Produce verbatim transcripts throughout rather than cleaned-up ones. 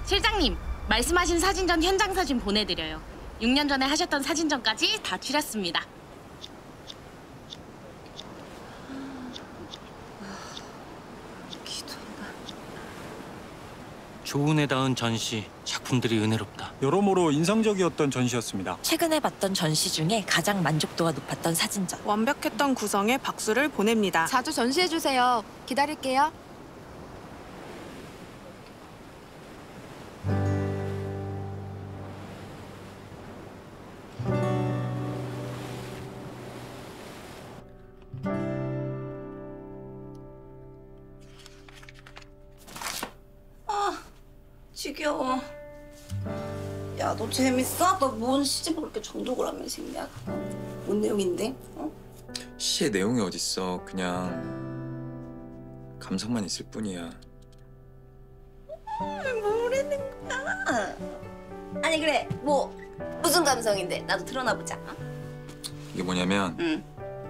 실장님, 말씀하신 사진전 현장 사진 보내드려요. 육 년 전에 하셨던 사진전까지 다 추렸습니다. 좋은 애 닿은 전시, 작품들이 은혜롭다. 여러모로 인상적이었던 전시였습니다. 최근에 봤던 전시 중에 가장 만족도가 높았던 사진전. 완벽했던 구성에 박수를 보냅니다. 자주 전시해주세요. 기다릴게요. 지겨워. 야, 너 재밌어? 너 뭔 시집을 그렇게 정독을 하면서 읽냐? 뭔 내용인데? 어? 시의 내용이 어딨어. 그냥 감성만 있을 뿐이야. 모르는 거야. 아니 그래, 뭐 무슨 감성인데? 나도 드러나 보자. 어? 이게 뭐냐면 응.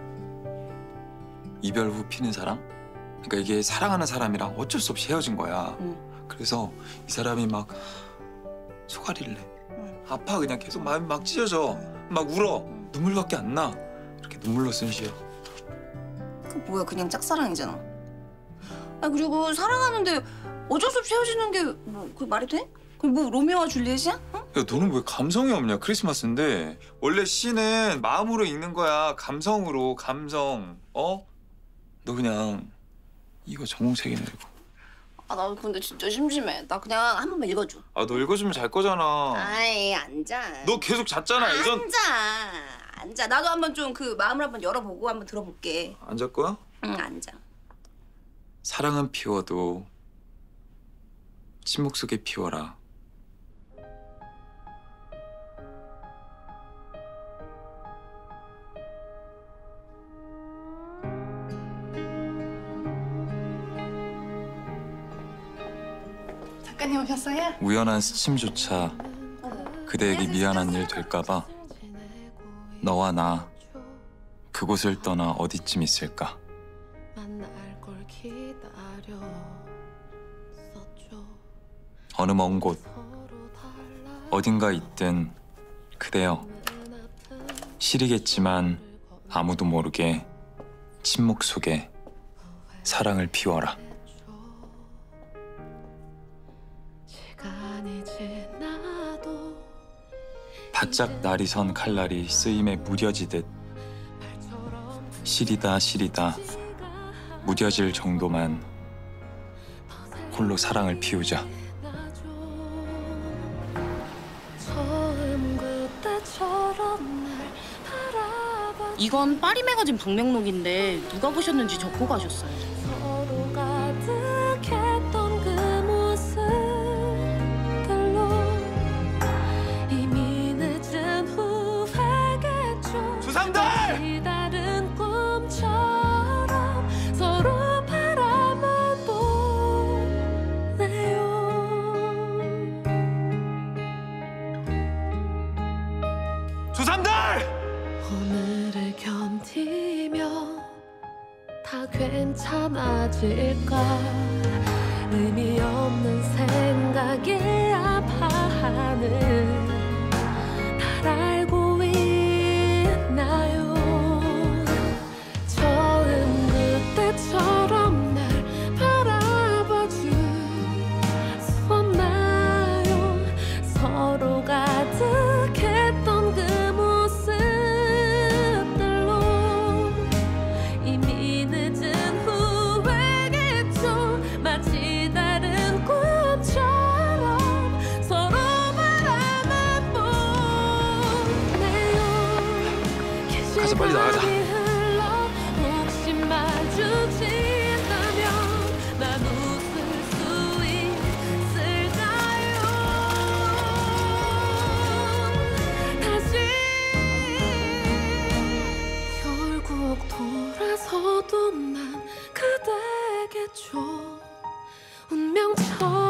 이별 후 피는 사랑? 그러니까 이게 사랑하는 사람이랑 어쩔 수 없이 헤어진 거야. 응. 그래서 이 사람이 막 소가리를 내. 응. 아파. 그냥 계속 마음이 막 찢어져. 막 울어. 응. 눈물밖에 안 나. 이렇게 눈물로 쓴 시야. 그 뭐야, 그냥 짝사랑이잖아. 아, 그리고 사랑하는데 어쩔 수 없이 헤어지는 게 뭐 그게 말이 돼? 그게 뭐 로미오와 줄리엣이야? 어? 야, 너는 왜 감성이 없냐? 크리스마스인데. 원래 시는 마음으로 읽는 거야. 감성으로. 감성. 어? 너 그냥 이거 전공책이나 읽어. 아, 나 근데 진짜 심심해. 나 그냥 한 번만 읽어줘. 아, 너 읽어주면 잘 거잖아. 아이, 앉아. 너 계속 잤잖아. 예전... 앉아. 앉아. 나도 한번 좀 그 마음을 한번 열어보고 한번 들어볼게. 안 잘 거야? 응, 앉아. 사랑은 피워도 침묵 속에 피워라. 작가님 오셨어요? 우연한 스침조차 그대에게 미안한 일 될까 봐 너와 나 그곳을 떠나 어디쯤 있을까. 어느 먼 곳 어딘가 있든 그대여 시리겠지만 아무도 모르게 침묵 속에 사랑을 피워라. 바짝 날이 선 칼날이 쓰임에 무뎌지듯 시리다 시리다 무뎌질 정도만 홀로 사랑을 피우자. 이건 파리 매거진 방명록인데 누가 보셨는지 적고 가셨어요. 삼달! 조삼달! 오늘을 견디며 다 괜찮아질까. 의미 없는 생각에 아파하는 날 알고 있나요. 처음 그때처럼 날 바라봐 줄 수 없나요. 서로 가득했던 그 모습들로 이미 늦은 후회겠죠. 마치 다른 꿈처럼 서로 바라만 보네요. 가자, 빨리 나가자. 혹시 마주친다면 난 웃을 수 있을까요. 다시 결국 돌아서도 난 그대겠죠. 운명처럼